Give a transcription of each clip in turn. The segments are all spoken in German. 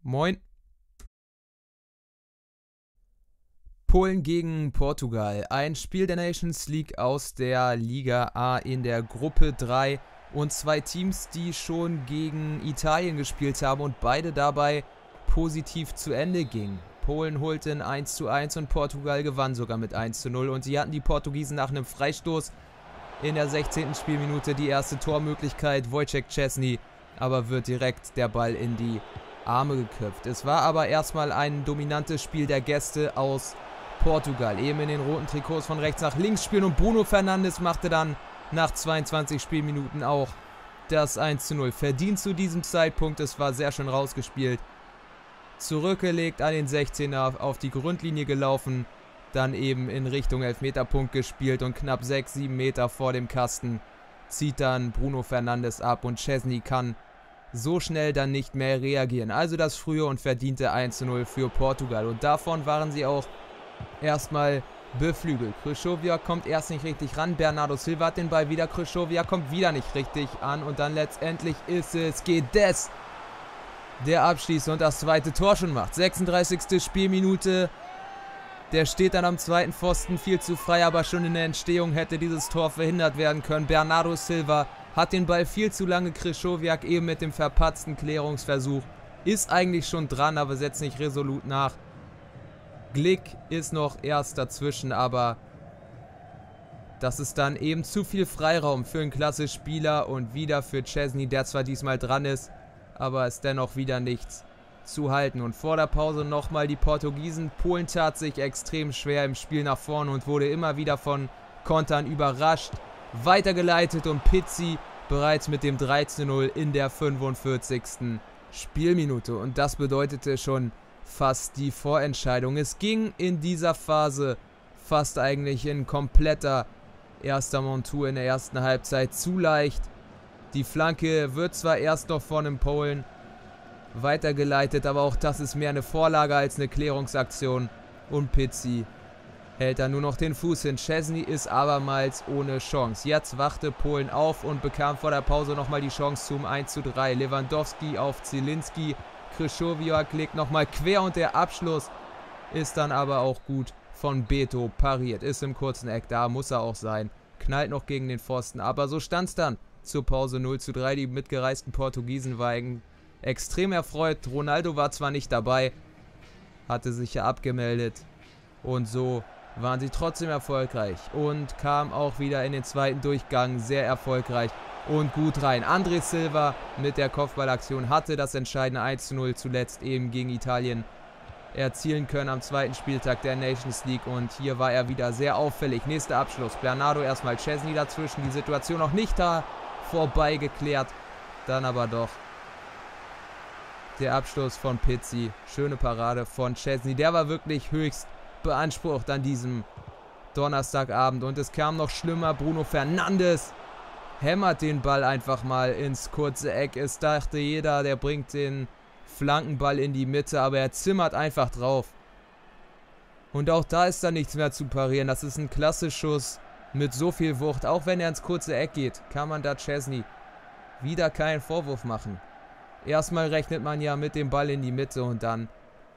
Moin. Polen gegen Portugal. Ein Spiel der Nations League aus der Liga A in der Gruppe 3. Und zwei Teams, die schon gegen Italien gespielt haben und beide dabei positiv zu Ende gingen. Polen holte ein 1:1 und Portugal gewann sogar mit 1:0. Und sie hatten die Portugiesen nach einem Freistoß in der 16. Spielminute die erste Tormöglichkeit. Wojciech Szczesny, aber wird direkt der Ball in die Arme geköpft. Es war aber erstmal ein dominantes Spiel der Gäste aus Portugal. Eben in den roten Trikots von rechts nach links spielen und Bruno Fernandes machte dann nach 22 Spielminuten auch das 1:0. Verdient zu diesem Zeitpunkt, es war sehr schön rausgespielt. Zurückgelegt an den 16er, auf die Grundlinie gelaufen, dann eben in Richtung Elfmeterpunkt gespielt und knapp 6-7 Meter vor dem Kasten zieht dann Bruno Fernandes ab und Szczesny kann so schnell dann nicht mehr reagieren. Also das frühe und verdiente 1:0 für Portugal und davon waren sie auch erstmal beflügelt. Krychowiak kommt erst nicht richtig ran, Bernardo Silva hat den Ball wieder, Krychowiak kommt wieder nicht richtig an und dann letztendlich ist es Guedes, der abschließt und das zweite Tor schon macht. 36. Spielminute, der steht dann am zweiten Pfosten, viel zu frei, aber schon in der Entstehung hätte dieses Tor verhindert werden können. Bernardo Silva hat den Ball viel zu lange, Krychowiak eben mit dem verpatzten Klärungsversuch, ist eigentlich schon dran, aber setzt nicht resolut nach. Glick ist noch erst dazwischen, aber das ist dann eben zu viel Freiraum für einen klasse Spieler und wieder für Szczesny, der zwar diesmal dran ist, aber ist dennoch wieder nichts zu halten. Und vor der Pause nochmal die Portugiesen. Polen tat sich extrem schwer im Spiel nach vorne und wurde immer wieder von Kontern überrascht. Weitergeleitet und Pizzi bereits mit dem 13:0 in der 45. Spielminute. Und das bedeutete schon fast die Vorentscheidung. Es ging in dieser Phase fast eigentlich in kompletter erster Montur in der ersten Halbzeit zu leicht. Die Flanke wird zwar erst noch von einem Polen weitergeleitet, aber auch das ist mehr eine Vorlage als eine Klärungsaktion. Und Pizzi hält dann nur noch den Fuß hin. Szczesny ist abermals ohne Chance. Jetzt wachte Polen auf und bekam vor der Pause nochmal die Chance zum 1:3. Lewandowski auf Zielinski. Krychowiak legt nochmal quer und der Abschluss ist dann aber auch gut von Beto pariert. Ist im kurzen Eck, da muss er auch sein. Knallt noch gegen den Pfosten, aber so stand es dann zur Pause 0:3. Die mitgereisten Portugiesen waren extrem erfreut. Ronaldo war zwar nicht dabei, hatte sich ja abgemeldet und so waren sie trotzdem erfolgreich und kam auch wieder in den zweiten Durchgang sehr erfolgreich und gut rein. André Silva mit der Kopfballaktion hatte das entscheidende 1:0 zuletzt eben gegen Italien erzielen können am zweiten Spieltag der Nations League und hier war er wieder sehr auffällig. Nächster Abschluss, Bernardo erstmal, Szczesny dazwischen, die Situation noch nicht da vorbei geklärt, dann aber doch der Abschluss von Pizzi, schöne Parade von Szczesny, der war wirklich höchst beansprucht an diesem Donnerstagabend und es kam noch schlimmer, Bruno Fernandes hämmert den Ball einfach mal ins kurze Eck. Es dachte jeder, der bringt den Flankenball in die Mitte, aber er zimmert einfach drauf. Und auch da ist dann nichts mehr zu parieren. Das ist ein klasse Schuss mit so viel Wucht. Auch wenn er ins kurze Eck geht, kann man da Szczesny wieder keinen Vorwurf machen. Erstmal rechnet man ja mit dem Ball in die Mitte und dann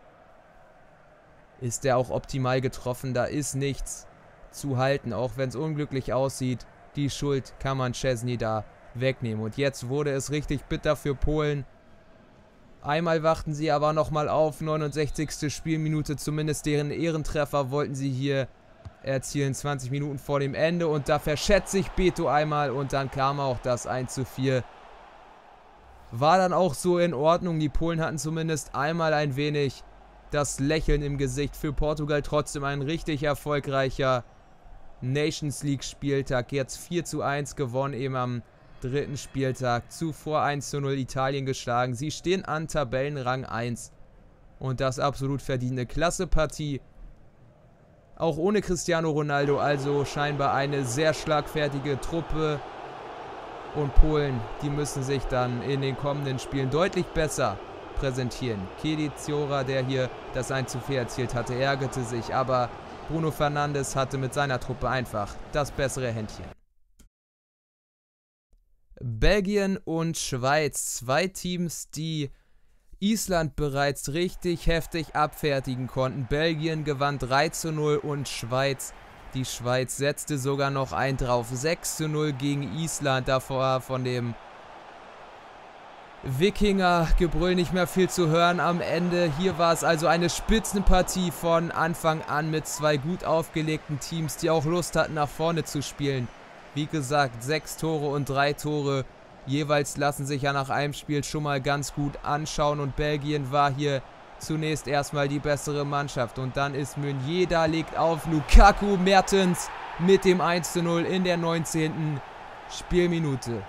ist er auch optimal getroffen. Da ist nichts zu halten, auch wenn es unglücklich aussieht. Die Schuld kann man Szczesny da wegnehmen. Und jetzt wurde es richtig bitter für Polen. Einmal wachten sie aber nochmal auf. 69. Spielminute, zumindest deren Ehrentreffer wollten sie hier erzielen. 20 Minuten vor dem Ende. Und da verschätzt sich Beto einmal. Und dann kam auch das 1:4. War dann auch so in Ordnung. Die Polen hatten zumindest einmal ein wenig das Lächeln im Gesicht. Für Portugal trotzdem ein richtig erfolgreicher Nations League Spieltag, jetzt 4:1 gewonnen, eben am dritten Spieltag, zuvor 1:0 Italien geschlagen. Sie stehen an Tabellenrang 1 und das absolut verdiente Klassepartie. Auch ohne Cristiano Ronaldo, also scheinbar eine sehr schlagfertige Truppe und Polen, die müssen sich dann in den kommenden Spielen deutlich besser präsentieren. Kediciora, der hier das 1:4 erzielt hatte, ärgerte sich, aber Bruno Fernandes hatte mit seiner Truppe einfach das bessere Händchen. Belgien und Schweiz, zwei Teams, die Island bereits richtig heftig abfertigen konnten. Belgien gewann 3:0 und die Schweiz setzte sogar noch einen drauf. 6:0 gegen Island, davor von dem Wikinger-Gebrüll nicht mehr viel zu hören am Ende. Hier war es also eine Spitzenpartie von Anfang an mit zwei gut aufgelegten Teams, die auch Lust hatten, nach vorne zu spielen. Wie gesagt, 6 Tore und 3 Tore jeweils lassen sich ja nach einem Spiel schon mal ganz gut anschauen. Und Belgien war hier zunächst erstmal die bessere Mannschaft. Und dann ist Meunier da, legt auf Lukaku, Mertens mit dem 1:0 in der 19. Spielminute.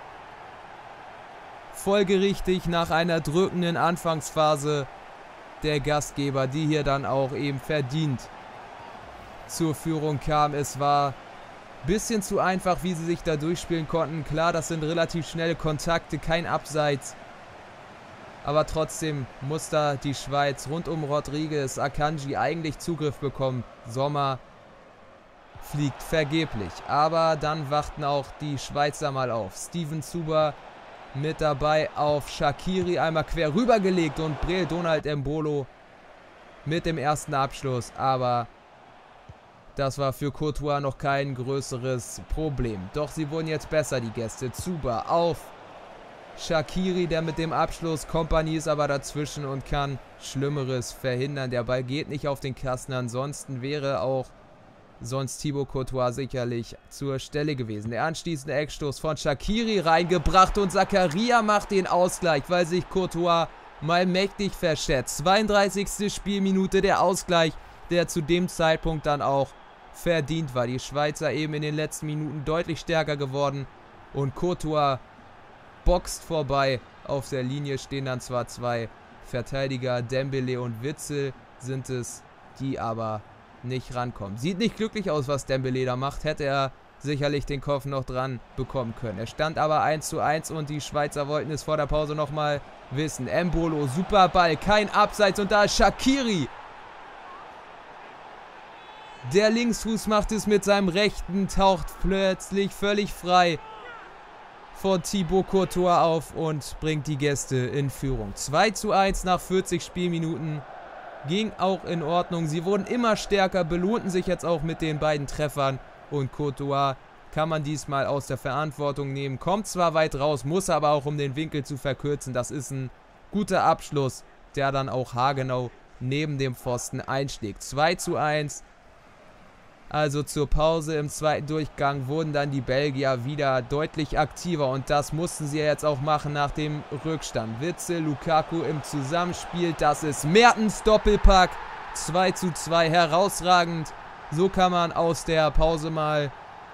Folgerichtig nach einer drückenden Anfangsphase der Gastgeber, die hier dann auch eben verdient zur Führung kam. Es war ein bisschen zu einfach, wie sie sich da durchspielen konnten. Klar, das sind relativ schnelle Kontakte, kein Abseits. Aber trotzdem muss da die Schweiz rund um Rodriguez, Akanji eigentlich Zugriff bekommen. Sommer fliegt vergeblich. Aber dann wachten auch die Schweizer mal auf. Steven Zuber mit dabei auf Shaqiri, einmal quer rübergelegt und Breel Donald Embolo mit dem ersten Abschluss. Aber das war für Courtois noch kein größeres Problem. Doch sie wurden jetzt besser, die Gäste. Zuber auf Shaqiri, der mit dem Abschluss, Kompanie ist aber dazwischen und kann Schlimmeres verhindern. Der Ball geht nicht auf den Kasten, ansonsten wäre auch Thibaut Courtois sicherlich zur Stelle gewesen. Der anschließende Eckstoß von Shaqiri reingebracht und Zakaria macht den Ausgleich, weil sich Courtois mal mächtig verschätzt. 32. Spielminute der Ausgleich, der zu dem Zeitpunkt dann auch verdient war. Die Schweizer eben in den letzten Minuten deutlich stärker geworden und Courtois boxt vorbei. Auf der Linie stehen dann zwar zwei Verteidiger, Dembele und Witsel sind es, die aber nicht rankommen. Sieht nicht glücklich aus, was Dembele da macht. Hätte er sicherlich den Kopf noch dran bekommen können. Er stand aber 1:1 und die Schweizer wollten es vor der Pause nochmal wissen. Embolo, super Ball, kein Abseits und da ist Shaqiri. Der Linksfuß macht es mit seinem rechten, taucht plötzlich völlig frei von Thibaut Courtois auf und bringt die Gäste in Führung. 2:1 nach 40 Spielminuten. Ging auch in Ordnung. Sie wurden immer stärker, belohnten sich jetzt auch mit den beiden Treffern. Und Courtois kann man diesmal aus der Verantwortung nehmen. Kommt zwar weit raus, muss aber auch, um den Winkel zu verkürzen. Das ist ein guter Abschluss, der dann auch haargenau neben dem Pfosten einschlägt. 2:1. Also zur Pause im zweiten Durchgang wurden dann die Belgier wieder deutlich aktiver. Und das mussten sie jetzt auch machen nach dem Rückstand. Witsel, Lukaku im Zusammenspiel. Das ist Mertens Doppelpack. 2:2, herausragend. So kann man aus der Pause mal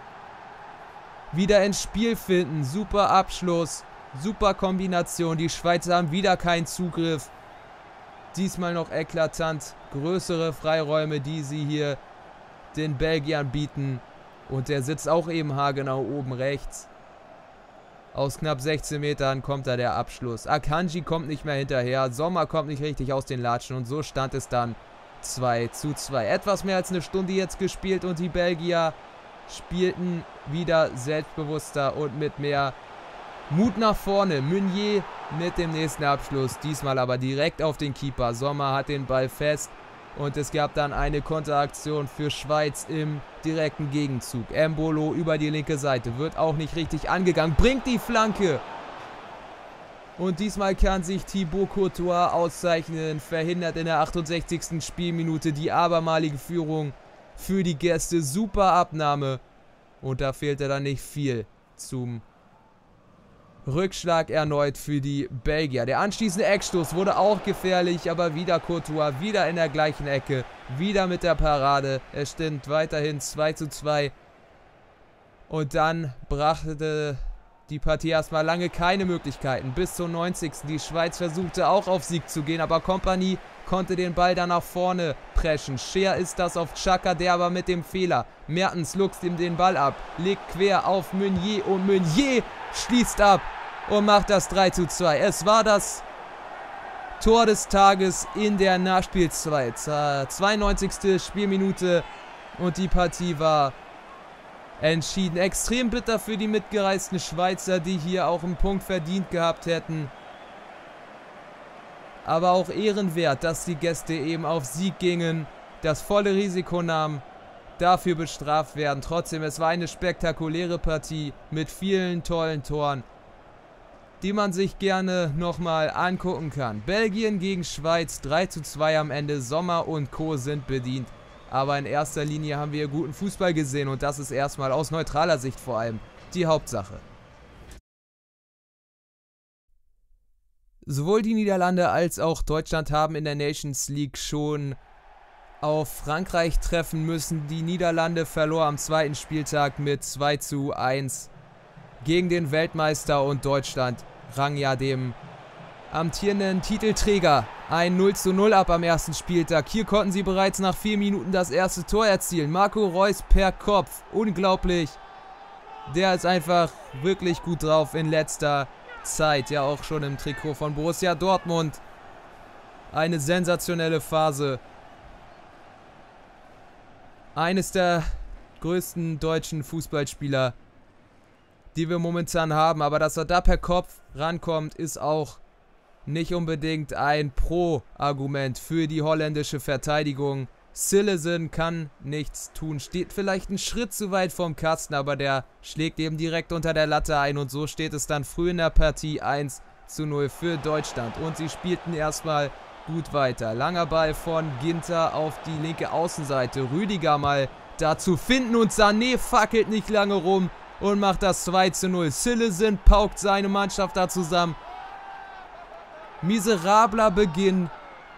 wieder ins Spiel finden. Super Abschluss, super Kombination. Die Schweizer haben wieder keinen Zugriff. Diesmal noch eklatant größere Freiräume, die sie hier den Belgiern bieten. Und der sitzt auch eben haargenau oben rechts. Aus knapp 16 Metern kommt da der Abschluss. Akanji kommt nicht mehr hinterher. Sommer kommt nicht richtig aus den Latschen. Und so stand es dann 2:2. Etwas mehr als eine Stunde jetzt gespielt und die Belgier spielten wieder selbstbewusster und mit mehr Mut nach vorne. Meunier mit dem nächsten Abschluss. Diesmal aber direkt auf den Keeper. Sommer hat den Ball fest. Und es gab dann eine Konteraktion für Schweiz im direkten Gegenzug. Embolo über die linke Seite. Wird auch nicht richtig angegangen. Bringt die Flanke. Und diesmal kann sich Thibaut Courtois auszeichnen. Verhindert in der 68. Spielminute die abermalige Führung für die Gäste. Super Abnahme. Und da fehlte dann nicht viel zum Rückschlag erneut für die Belgier. Der anschließende Eckstoß wurde auch gefährlich, aber wieder Courtois, wieder in der gleichen Ecke, wieder mit der Parade. Es steht weiterhin 2:2. Und dann brachte die Partie erstmal lange keine Möglichkeiten. Bis zum 90. Die Schweiz versuchte auch auf Sieg zu gehen, aber Kompanie konnte den Ball dann nach vorne preschen. Scheer ist das auf Xhaka, der aber mit dem Fehler. Mertens luchst ihm den Ball ab, legt quer auf Meunier und Meunier schließt ab und macht das 3:2. Es war das Tor des Tages in der Nachspielzeit. 92. Spielminute und die Partie war entschieden. Extrem bitter für die mitgereisten Schweizer, die hier auch einen Punkt verdient gehabt hätten. Aber auch ehrenwert, dass die Gäste eben auf Sieg gingen, das volle Risiko nahmen, dafür bestraft werden. Trotzdem, es war eine spektakuläre Partie mit vielen tollen Toren, die man sich gerne nochmal angucken kann. Belgien gegen Schweiz, 3:2 am Ende. Sommer und Co. sind bedient. Aber in erster Linie haben wir guten Fußball gesehen und das ist erstmal aus neutraler Sicht vor allem die Hauptsache. Sowohl die Niederlande als auch Deutschland haben in der Nations League schon auf Frankreich treffen müssen. Die Niederlande verlor am zweiten Spieltag mit 2:1 gegen den Weltmeister und Deutschland rang ja dem amtierenden Titelträger ein 0:0 ab am ersten Spieltag. Hier konnten sie bereits nach 4 Minuten das erste Tor erzielen. Marco Reus per Kopf, unglaublich. Der ist einfach wirklich gut drauf in letzter Zeit, ja auch schon im Trikot von Borussia Dortmund. Eine sensationelle Phase. Eines der größten deutschen Fußballspieler, die wir momentan haben. Aber dass er da per Kopf rankommt, ist auch nicht unbedingt ein Pro-Argument für die holländische Verteidigung. Cillessen kann nichts tun, steht vielleicht einen Schritt zu weit vom Kasten, aber der schlägt eben direkt unter der Latte ein und so steht es dann früh in der Partie 1:0 für Deutschland. Und sie spielten erstmal gut weiter. Langer Ball von Ginter auf die linke Außenseite. Rüdiger mal da zu finden und Sané fackelt nicht lange rum und macht das 2:0. Cillessen paukt seine Mannschaft da zusammen. Miserabler Beginn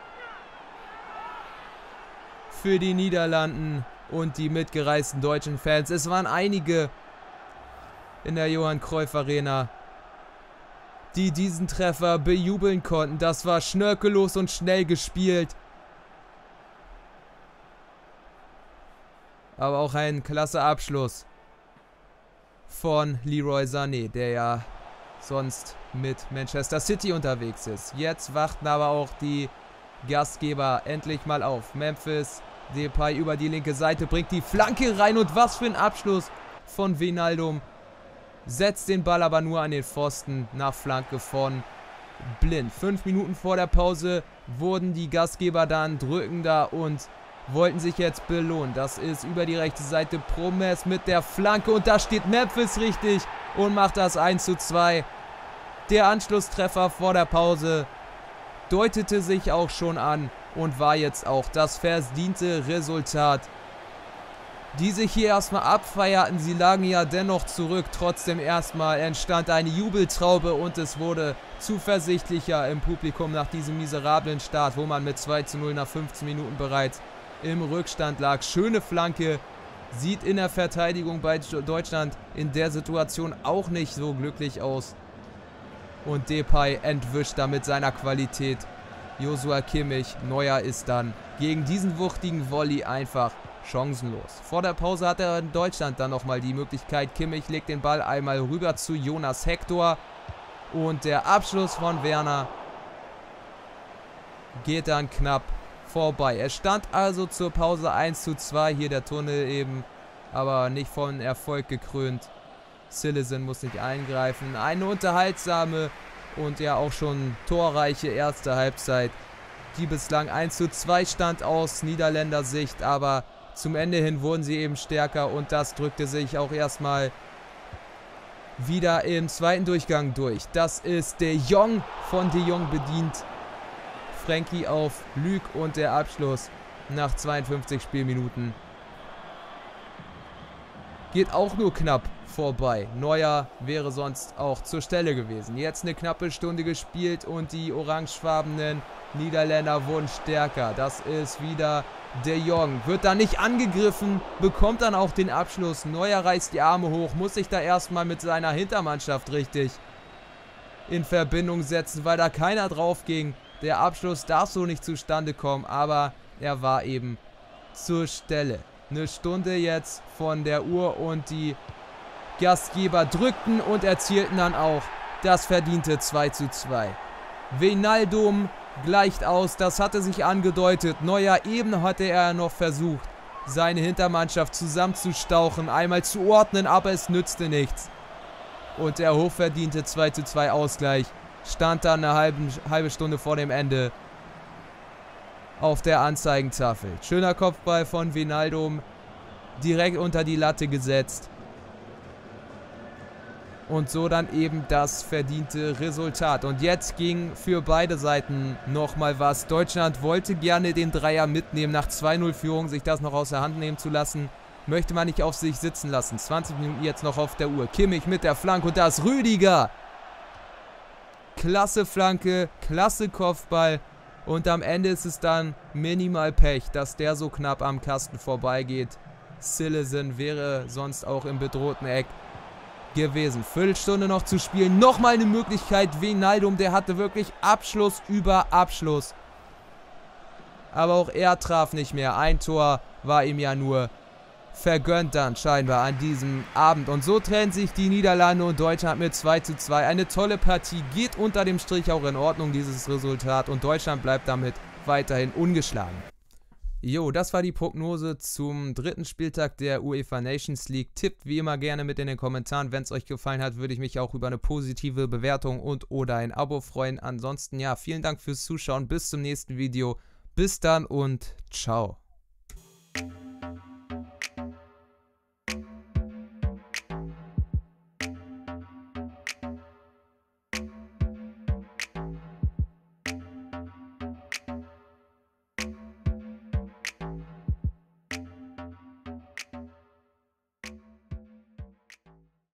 für die Niederlanden und die mitgereisten deutschen Fans. Es waren einige in der Johann Cruyff Arena, die diesen Treffer bejubeln konnten. Das war schnörkellos und schnell gespielt. Aber auch ein klasse Abschluss von Leroy Sané, der ja sonst mit Manchester City unterwegs ist. Jetzt wachten aber auch die Gastgeber endlich mal auf. Memphis Depay über die linke Seite bringt die Flanke rein und was für ein Abschluss von Wijnaldum. Setzt den Ball aber nur an den Pfosten nach Flanke von Blind. 5 Minuten vor der Pause wurden die Gastgeber dann drückender und wollten sich jetzt belohnen. Das ist über die rechte Seite Promes mit der Flanke und da steht Memphis richtig und macht das 1:2. Der Anschlusstreffer vor der Pause deutete sich auch schon an und war jetzt auch das verdiente Resultat. Die sich hier erstmal abfeierten, sie lagen ja dennoch zurück, trotzdem erstmal entstand eine Jubeltraube und es wurde zuversichtlicher im Publikum nach diesem miserablen Start, wo man mit 2:0 nach 15 Minuten bereits im Rückstand lag. Schöne Flanke, sieht in der Verteidigung bei Deutschland in der Situation auch nicht so glücklich aus. Und Depay entwischt da mit seiner Qualität Joshua Kimmich. Neuer ist dann gegen diesen wuchtigen Volley einfach chancenlos. Vor der Pause hat er in Deutschland dann nochmal die Möglichkeit. Kimmich legt den Ball einmal rüber zu Jonas Hector. Und der Abschluss von Werner geht dann knapp vorbei. Es stand also zur Pause 1:2. Hier der Tunnel eben, aber nicht von Erfolg gekrönt. Cillessen muss nicht eingreifen. Eine unterhaltsame und ja auch schon torreiche erste Halbzeit, die bislang 1:2 stand aus Niederländer Sicht, aber zum Ende hin wurden sie eben stärker und das drückte sich auch erstmal wieder im zweiten Durchgang durch. Das ist De Jong, von De Jong bedient. Frenkie auf Lüg und der Abschluss nach 52 Spielminuten geht auch nur knapp vorbei. Neuer wäre sonst auch zur Stelle gewesen. Jetzt eine knappe Stunde gespielt und die orangefarbenen Niederländer wurden stärker. Das ist wieder De Jong. Wird da nicht angegriffen, bekommt dann auch den Abschluss. Neuer reißt die Arme hoch, muss sich da erstmal mit seiner Hintermannschaft richtig in Verbindung setzen, weil da keiner drauf ging. Der Abschluss darf so nicht zustande kommen, aber er war eben zur Stelle. Eine Stunde jetzt von der Uhr und die Gastgeber drückten und erzielten dann auch das verdiente 2:2. Wijnaldum gleicht aus, das hatte sich angedeutet. Neuer eben hatte er noch versucht, seine Hintermannschaft zusammenzustauchen, einmal zu ordnen, aber es nützte nichts. Und der hochverdiente 2:2 Ausgleich stand dann eine halbe Stunde vor dem Ende auf der Anzeigentafel. Schöner Kopfball von Wijnaldum, direkt unter die Latte gesetzt. Und so dann eben das verdiente Resultat. Und jetzt ging für beide Seiten nochmal was. Deutschland wollte gerne den Dreier mitnehmen, nach 2:0 Führung sich das noch aus der Hand nehmen zu lassen. Möchte man nicht auf sich sitzen lassen. 20 Minuten jetzt noch auf der Uhr. Kimmich mit der Flanke und da ist Rüdiger. Klasse Flanke, klasse Kopfball. Und am Ende ist es dann minimal Pech, dass der so knapp am Kasten vorbeigeht. Cillessen wäre sonst auch im bedrohten Eck gewesen. Viertelstunde noch zu spielen. Nochmal eine Möglichkeit. Wijnaldum, der hatte wirklich Abschluss über Abschluss. Aber auch er traf nicht mehr. Ein Tor war ihm ja nur vergönnt dann scheinbar an diesem Abend. Und so trennen sich die Niederlande und Deutschland mit 2:2. Eine tolle Partie. Geht unter dem Strich auch in Ordnung, dieses Resultat. Und Deutschland bleibt damit weiterhin ungeschlagen. Jo, das war die Prognose zum dritten Spieltag der UEFA Nations League. Tippt wie immer gerne mit in den Kommentaren. Wenn es euch gefallen hat, würde ich mich auch über eine positive Bewertung und oder ein Abo freuen. Ansonsten ja, vielen Dank fürs Zuschauen. Bis zum nächsten Video. Bis dann und ciao.